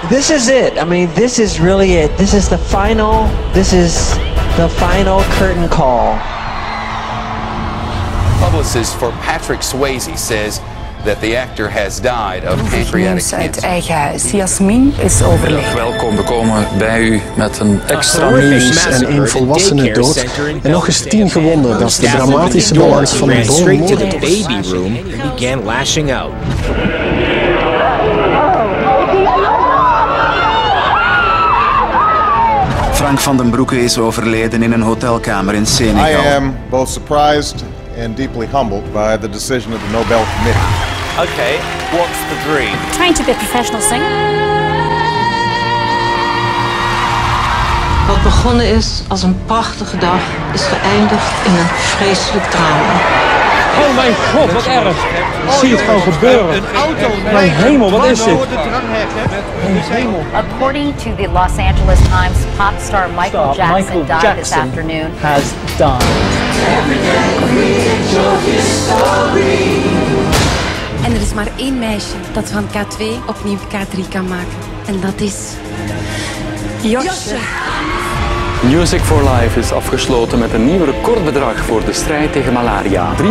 This is it. I mean, this is really it. This is the final curtain call. Publicist for Patrick Swayze says that the actor has died of pancreatic cancer. Uit eigen huis. Jasmin is overleden. Welkom, we komen bij u met een Extra nieuws en 1 volwassene dood en nog eens 10 gewonden. Dat is de dramatische balans van een straight to the baby room and began lashing out. Frank van den Broeke is overleden in een hotelkamer in Senegal. I am both surprised and deeply humbled by the decision of the Nobel Committee. Okay, what's the dream? Trying to be a professional singer. Wat begonnen is als een prachtige dag, is geëindigd in een vreselijk drama. Oh mijn god, wat erg! Ik zie het gewoon gebeuren. Mijn hemel, wat is dit? Mijn hemel. According to the Los Angeles Times, popstar Michael Jackson died this afternoon. Has died. En er is maar één meisje dat van K2 opnieuw K3 kan maken. En dat is Josje. Music for Life is afgesloten met een nieuw recordbedrag voor de strijd tegen malaria. €3.649.595.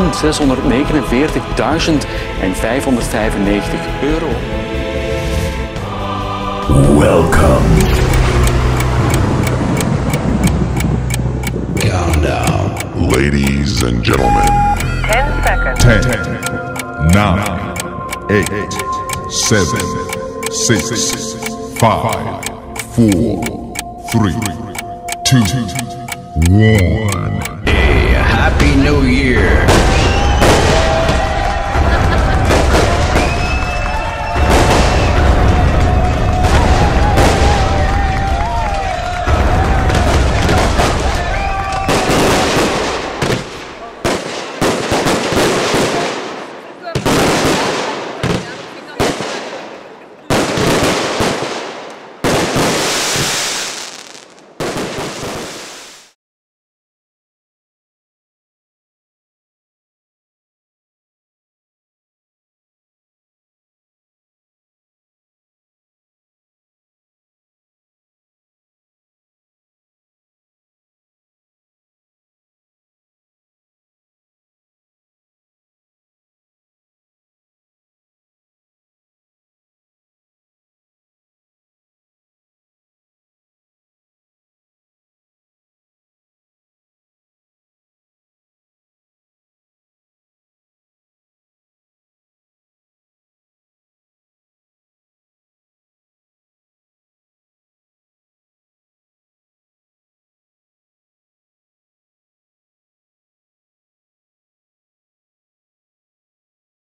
Welcome. Countdown. Ladies and gentlemen. 10 seconds. 10, 9, 8, 7, 6, 5, 4, 3, 2, 1. Hey, Happy New Year.